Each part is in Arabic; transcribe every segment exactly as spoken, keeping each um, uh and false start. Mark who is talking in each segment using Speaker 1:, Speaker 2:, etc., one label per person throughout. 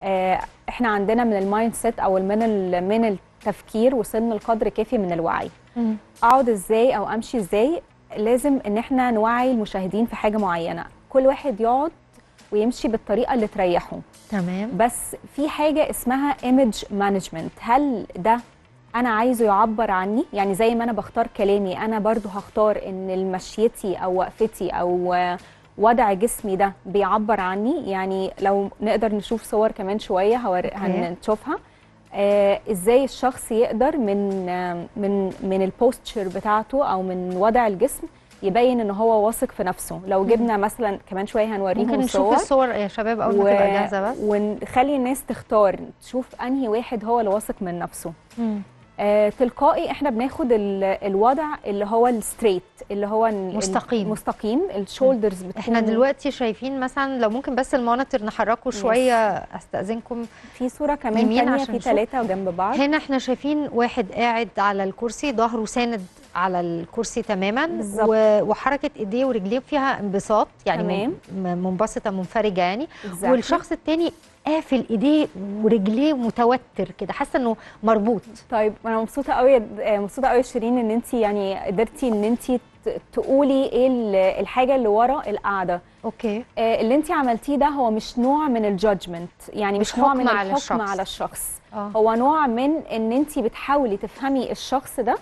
Speaker 1: آه احنا عندنا من المايند سيت او من من التفكير وصلنا لقدر كافي من الوعي.
Speaker 2: مم.
Speaker 1: اقعد ازاي او امشي ازاي؟ لازم ان احنا نوعي المشاهدين في حاجه معينه، كل واحد يقعد ويمشي بالطريقه اللي تريحه.
Speaker 2: تمام.
Speaker 1: بس في حاجه اسمها ايمج مانجمنت، هل ده انا عايزه يعبر عني؟ يعني زي ما انا بختار كلامي انا برضو هختار ان مشيتي او وقفتي او وضع جسمي ده بيعبر عني. يعني لو نقدر نشوف صور كمان شويه هور... هنشوفها آه ازاي الشخص يقدر من آه من من البوستشر بتاعته او من وضع الجسم يبين ان هو واثق في نفسه. لو جبنا مثلا كمان شويه هنوريهم
Speaker 2: ممكن نشوف
Speaker 1: صور
Speaker 2: الصور يا شباب اول ما تبقى جاهزه بس،
Speaker 1: ونخلي الناس تختار تشوف انهي واحد هو اللي واثق من نفسه.
Speaker 2: مم.
Speaker 1: آه تلقائي احنا بناخد الوضع اللي هو الستريت، اللي هو
Speaker 2: مستقيم
Speaker 1: مستقيم الشولدرز بتكون.
Speaker 2: احنا دلوقتي شايفين مثلا لو ممكن بس المونيتور نحركه شويه استاذنكم.
Speaker 1: في صوره كمان ثانيه في ثلاثه جنب بعض.
Speaker 2: هنا احنا شايفين واحد قاعد على الكرسي ظهره ساند على الكرسي تماما بالزبط. وحركه ايديه ورجليه فيها انبساط، يعني تمام. منبسطه منفرجه يعني بالزبط. والشخص الثاني قافل ايديه ورجليه متوتر كده، حاسه انه مربوط.
Speaker 1: طيب انا مبسوطه قوي مبسوطه قوي شيرين ان انت يعني قدرتي ان انت تقولي ايه الحاجه اللي ورا القعده.
Speaker 2: اوكي.
Speaker 1: آه اللي انت عملتيه ده هو مش نوع من الجادجمنت، يعني مش, مش نوع من
Speaker 2: على
Speaker 1: الحكم
Speaker 2: الشخص.
Speaker 1: على الشخص.
Speaker 2: أوه.
Speaker 1: هو نوع من ان انت بتحاولي تفهمي الشخص ده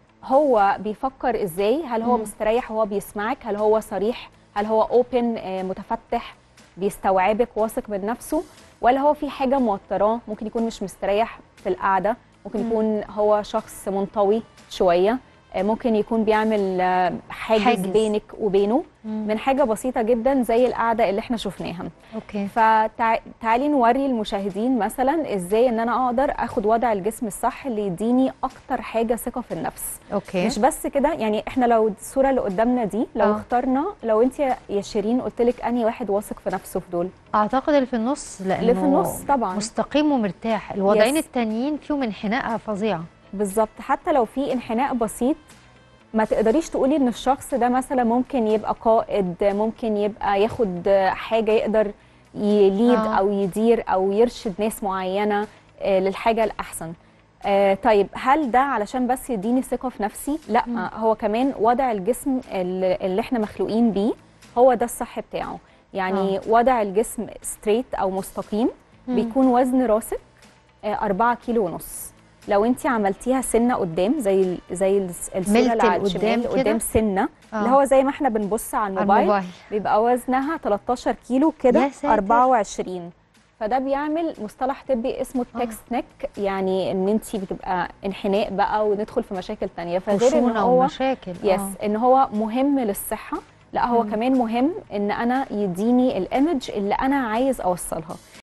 Speaker 1: هو بيفكر ازاي، هل هو م. مستريح وهو بيسمعك، هل هو صريح، هل هو اوبن آه متفتح بيستوعبك واثق من نفسه، ولا هو في حاجه موتراه. ممكن يكون مش مستريح في القعده، ممكن يكون هو شخص منطوي شويه، ممكن يكون بيعمل حاجز, حاجز بينك وبينه مم. من حاجه بسيطه جدا زي القعده اللي احنا شفناها.
Speaker 2: اوكي.
Speaker 1: فتعالي نوري المشاهدين مثلا ازاي ان انا اقدر اخد وضع الجسم الصح اللي يديني اكتر حاجه ثقه في النفس.
Speaker 2: اوكي.
Speaker 1: مش بس كده، يعني احنا لو الصوره اللي قدامنا دي لو أوه. اخترنا، لو انت يا شيرين قلت لك انهي واحد واثق في نفسه في دول؟
Speaker 2: اعتقد اللي في النص، لانه
Speaker 1: اللي في النص طبعا
Speaker 2: مستقيم ومرتاح. الوضعين التانيين فيهم انحناء فظيعه.
Speaker 1: بالظبط، حتى لو في انحناء بسيط ما تقدريش تقولي ان الشخص ده مثلا ممكن يبقى قائد، ممكن يبقى ياخد حاجه يقدر يليد آه. او يدير او يرشد ناس معينه للحاجه الاحسن. آه طيب هل ده علشان بس يديني ثقه في نفسي؟ لا، م. هو كمان وضع الجسم اللي احنا مخلوقين بيه هو ده الصح بتاعه. يعني آه. وضع الجسم ستريت او مستقيم م. بيكون وزن راسك آه أربعة كيلو ونص. لو انت عملتيها سنه قدام زي زي الصوره اللي على الشمال قدام سنه آه. اللي هو زي ما احنا بنبص على الموبايل, الموبايل. بيبقى وزنها تلتاشر كيلو كده أربعة وعشرين. فده بيعمل مصطلح طبي اسمه التكست آه. نيك، يعني ان انت بتبقى انحناء بقى وندخل في مشاكل ثانيه. فغير ان هو
Speaker 2: ومشاكل
Speaker 1: يس آه. ان هو مهم للصحه، لا هو م. كمان مهم ان انا يديني الايمج اللي انا عايز اوصلها.